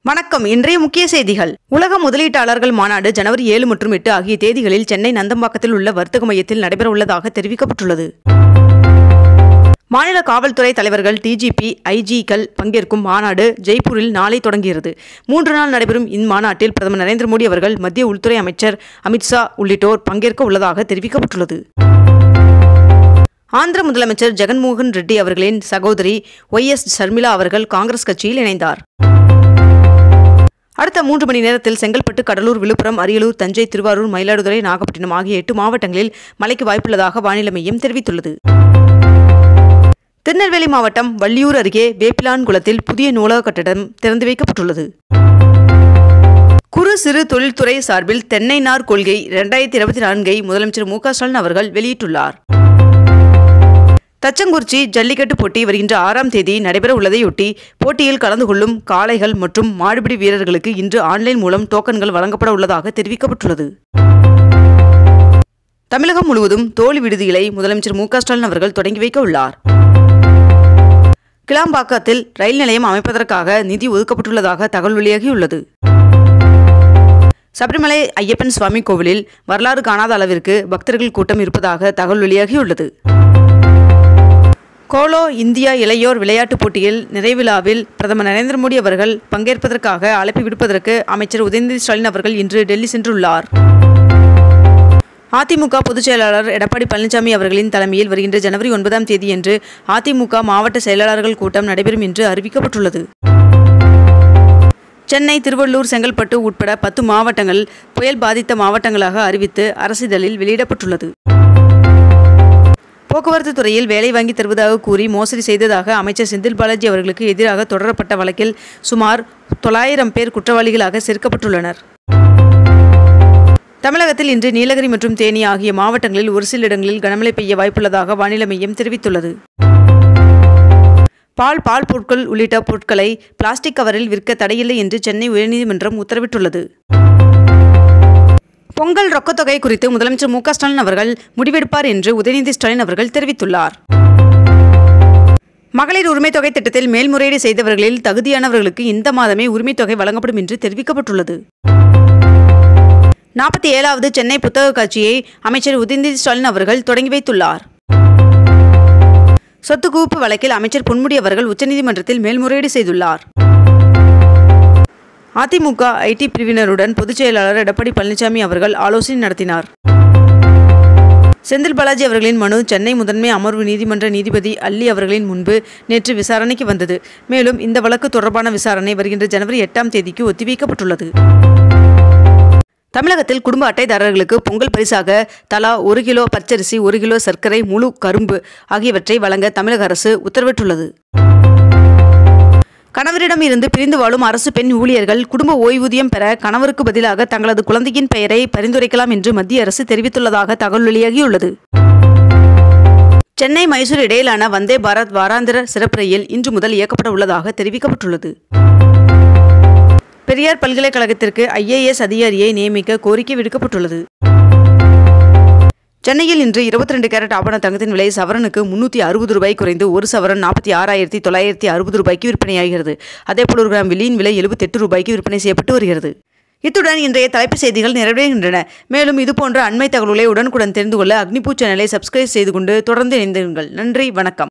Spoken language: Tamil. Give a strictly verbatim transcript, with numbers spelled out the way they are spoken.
வணக்கம். இன்றைய முக்கிய செய்திகள். உலக முதலீட்டாளர்கள் மாநாடு ஜனவரி ஏழு மற்றும் எட்டு ஆகிய தேதிகளில் சென்னை நந்தம்பாக்கத்தில் உள்ள வர்த்தக மையத்தில் நடைபெற உள்ளதாக தெரிவிக்கப்பட்டுள்ளது. மாநில காவல்துறை தலைவர்கள், டிஜிபி, ஐஜிக்கள் பங்கேற்கும் மாநாடு ஜெய்ப்பூரில் நாளை தொடங்குகிறது. மூன்று நாள் நடைபெறும் இம்மாநாட்டில் பிரதமர் நரேந்திர மோடி அவர்கள், மத்திய உள்துறை அமைச்சர் அமித்ஷா உள்ளிட்டோர் பங்கேற்க உள்ளதாக தெரிவிக்கப்பட்டுள்ளது. ஆந்திர முதலமைச்சர் ஜெகன்மோகன் ரெட்டி அவர்களின் சகோதரி ஒய் எஸ் ஷர்மிளா அவர்கள் காங்கிரஸ் கட்சியில் இணைந்தார். அடுத்த மூன்று மணி நேரத்தில் செங்கல்பட்டு, கடலூர், விழுப்புரம், அரியலூர், தஞ்சை, திருவாரூர், மயிலாடுதுறை, நாகப்பட்டினம் ஆகிய எட்டு மாவட்டங்களில் மழைக்கு வாய்ப்புள்ளதாக வானிலை மையம் தெரிவித்துள்ளது. திருநெல்வேலி மாவட்டம் வள்ளியூர் அருகே வேப்பிலான்குளத்தில் புதிய நூலக கட்டடம் திறந்து வைக்கப்பட்டுள்ளது. குறு சிறு தொழில்துறை சார்பில் தென்னை நார் கொள்கை இரண்டாயிரத்தி இருபத்தி நான்கை முதலமைச்சர் மு க ஸ்டாலின் அவர்கள் வெளியிட்டுள்ளார். தச்சங்குறிச்சி ஜல்லிக்கட்டு போட்டி வருகின்ற ஆறாம் தேதி நடைபெற உள்ளதையொட்டி போட்டியில் கலந்து கொள்ளும் காளைகள் மற்றும் மாடுபிடி வீரர்களுக்கு இன்று ஆன்லைன் மூலம் டோக்கன்கள் வழங்கப்பட உள்ளதாக தெரிவிக்கப்பட்டுள்ளது. தமிழகம் முழுவதும் தோழி விடுதிகளை முதலமைச்சர் மு க ஸ்டாலின் அவர்கள் தொடங்கி வைக்க உள்ளார். கிளாம்பாக்கத்தில் ரயில் நிலையம் அமைப்பதற்காக நிதி ஒதுக்கப்பட்டுள்ளதாக தகவல் வெளியாகியுள்ளது. சபரிமலை ஐயப்பன் சுவாமி கோவிலில் வரலாறு காணாத அளவிற்கு பக்தர்கள் கூட்டம் இருப்பதாக தகவல் வெளியாகியுள்ளது. கோலோ இந்தியா இளையோர் விளையாட்டுப் போட்டியில் நிறைவிழாவில் பிரதமர் நரேந்திர மோடி அவர்கள் பங்கேற்பதற்காக அழைப்பு விடுப்பதற்கு அமைச்சர் உதயநிதி ஸ்டாலின் அவர்கள் இன்று டெல்லி சென்றுள்ளார். அதிமுக பொதுச் செயலாளர் எடப்பாடி பழனிசாமி அவர்களின் தலைமையில் வருகின்ற ஜனவரி ஒன்பதாம் தேதியன்று அதிமுக மாவட்ட செயலாளர்கள் கூட்டம் நடைபெறும் என்று அறிவிக்கப்பட்டுள்ளது. சென்னை, திருவள்ளூர், செங்கல்பட்டு உட்பட பத்து மாவட்டங்கள் புயல் பாதித்த மாவட்டங்களாக அறிவித்து அரசிதழில் வெளியிடப்பட்டுள்ளது. போக்குவரத்து துறையில் வேலை வாங்கி தருவதாக கூறி மோசடி செய்ததாக அமைச்சர் செந்தில் பாலாஜி அவர்களுக்கு எதிராக தொடரப்பட்ட வழக்கில் சுமார் தொள்ளாயிரம் பேர் குற்றவாளிகளாக சேர்க்கப்பட்டுள்ளனர். தமிழகத்தில் இன்று நீலகிரி மற்றும் தேனி ஆகிய மாவட்டங்களில் ஒரு சில இடங்களில் கனமழை பெய்ய வாய்ப்புள்ளதாக வானிலை மையம் தெரிவித்துள்ளது. பால், பால் பொருட்கள் உள்ளிட்ட பொருட்களை பிளாஸ்டிக் கவரில் விற்க தடையில்லை என்று சென்னை உயர்நீதிமன்றம் உத்தரவிட்டுள்ளது. பொங்கல் ரொக்கத்தொகை குறித்து முதலமைச்சர் மு க ஸ்டாலின் அவர்கள் முடிவெடுப்பார் என்று உதயநிதி ஸ்டாலின் அவர்கள் தெரிவித்துள்ளார். மகளிர் உரிமைத் தொகை திட்டத்தில் மேல்முறையீடு செய்தவர்களில் தகுதியானவர்களுக்கு இந்த மாதமே உரிமைத் தொகை வழங்கப்படும் என்று தெரிவிக்கப்பட்டுள்ளது. நாற்பத்தி ஏழாவது சென்னை புத்தக காட்சியை அமைச்சர் உதயநிதி ஸ்டாலின் அவர்கள் தொடங்கி வைத்துள்ளார். சொத்து குவிப்பு வழக்கில் அமைச்சர் பொன்முடி அவர்கள் உச்சநீதிமன்றத்தில் மேல்முறையீடு செய்துள்ளார். அதிமுக ஐடி பிரிவினருடன் பொதுச் செயலாளர் எடப்பாடி பழனிசாமி அவர்கள் ஆலோசனை நடத்தினார். செந்தில் பாலாஜி அவர்களின் மனு சென்னை முதன்மை அமர்வு நீதிமன்ற நீதிபதி அல்லி அவர்களின் முன்பு நேற்று விசாரணைக்கு வந்தது. மேலும் இந்த வழக்கு தொடர்பான விசாரணை வருகின்ற ஜனவரி எட்டாம் தேதிக்கு ஒத்திவைக்கப்பட்டுள்ளது. தமிழகத்தில் குடும்ப அட்டைதாரர்களுக்கு பொங்கல் பரிசாக தலா ஒரு கிலோ பச்சரிசி, ஒரு கிலோ சர்க்கரை, முழு கரும்பு ஆகியவற்றை வழங்க தமிழக அரசு உத்தரவிட்டுள்ளது. கணவரிடம் இருந்து பிரிந்து வாழும் அரசு பெண் ஊழியர்கள் குடும்ப ஓய்வூதியம் பெற கணவருக்கு பதிலாக தங்களது குழந்தையின் பெயரை பரிந்துரைக்கலாம் என்று மத்திய அரசு தெரிவித்துள்ளதாக தகவல் வெளியாகியுள்ளது. சென்னை, மைசூர் இடையிலான வந்தே பாரத் வாராந்திர சிறப்பு ரயில் இன்று முதல் இயக்கப்பட உள்ளதாக தெரிவிக்கப்பட்டுள்ளது. பெரியார் பல்கலைக்கழகத்திற்கு ஐ ஏ எஸ் அதிகாரியை நியமிக்க கோரிக்கை விடுக்கப்பட்டுள்ளது. சென்னையில் இன்று இருபத்தி ரெண்டு கேரட் ஆபண தங்கத்தின் விலை சவரனுக்கு முன்னூற்றி அறுபது ரூபாய் குறைந்து ஒரு சவரன் நாற்பத்தி ஆறாயிரத்தி தொள்ளாயிரத்தி அறுபது ரூபாய்க்கு விற்பனையாகிறது. அதேபோல் ஒரு கிராம் வெள்ளியின் விலை எழுபத்தி எட்டு ரூபாய்க்கு விற்பனை செய்யப்பட்டு வருகிறது. இத்துடன் இன்றைய தலைப்புச் செய்திகள் நிறைவடைகின்றன. மேலும் இதுபோன்ற அண்மை தகவல்களை உடனுக்குடன் தெரிந்து கொள்ள அக்னிபூ சேனலை சப்ஸ்கிரைப் செய்து கொண்டு தொடர்ந்து இணைந்திருங்கள். நன்றி, வணக்கம்.